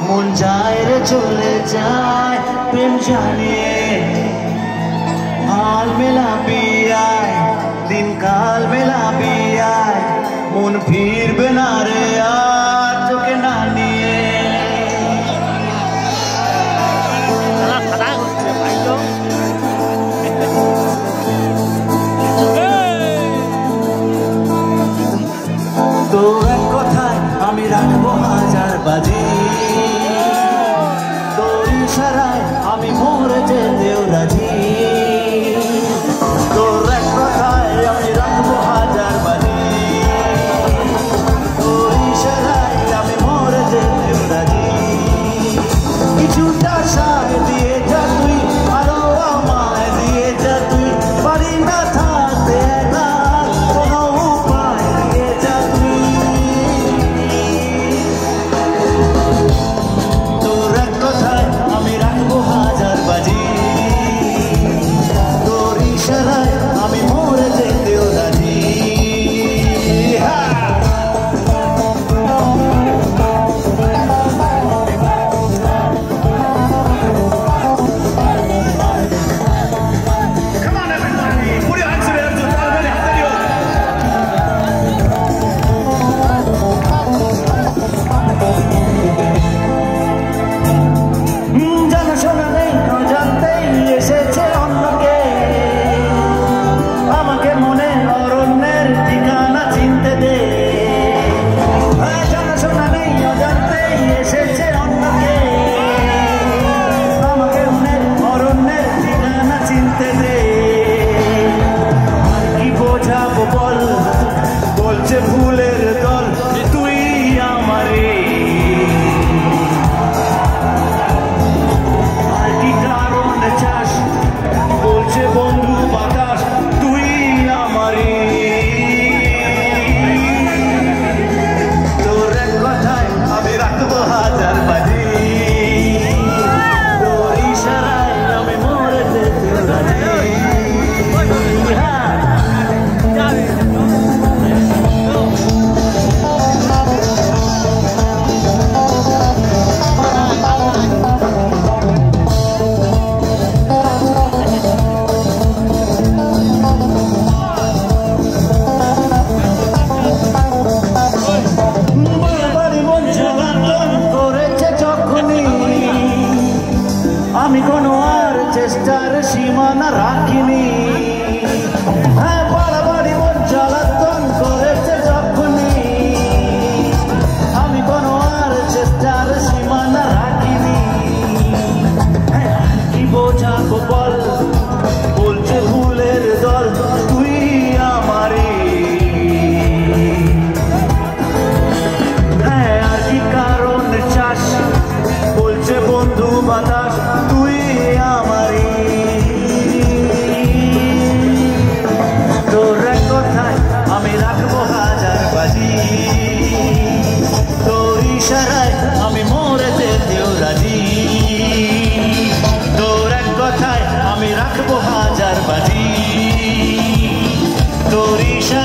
মন যায় রে চলে যায় প্রেম জানিয়ে হাল মেলাবি আয় দিন কাল মেলাবি আয় মন ফিরবে না রে আর তোকে না নিয়ে তো এক কথায় আমি রাখবো হাজার বাজি তোর ইশারায় আমি মরে যেতেও রাজি তোর এক কথায় আমি রাখবো হাজার বাজি তোর ইশারায় আমি মরে যেতেও রাজি কিছুটা সায় দিয়ে যা তুই আরো আমায় দিয়ে যা তুই পারি না থাকতে একা কোনো উপায় দিয়ে যা তুই তোর এক কথায় আমি রাখবো হাজার বাজি তোর ইশারায় আমি মরে যেতেও রাজি বলছে ফুলের দল তুই আমারে আর কি কারণ চাস বলছে বন্ধু বাতাস তুই আমারে তোর এক কথায় আমি রাখবো হাজার বাজি তোর ইশারায় আমি মরে যেতে রাজি আমি কোনো আর চেষ্টার সীমানা রাখিনি হ্যাঁ বাড়াবাড়ি মন জ্বালাতন করেছে যখনই আমি কোনো আর চেষ্টার সীমানা রাখিনি কি বোঝাবো বল বলছে ফুলের দল তুই আমারে হ্যাঁ আর কি কারণ চাস বলছে বন্ধু বাতাস তুই আমারে তোর এক কথায় আমি রাখবো হাজার বাজি তোর ইশারায় আমি মরে যেতেও রাজি তোর এক কথায় আমি রাখবো হাজার বাজি তোর ইশারায়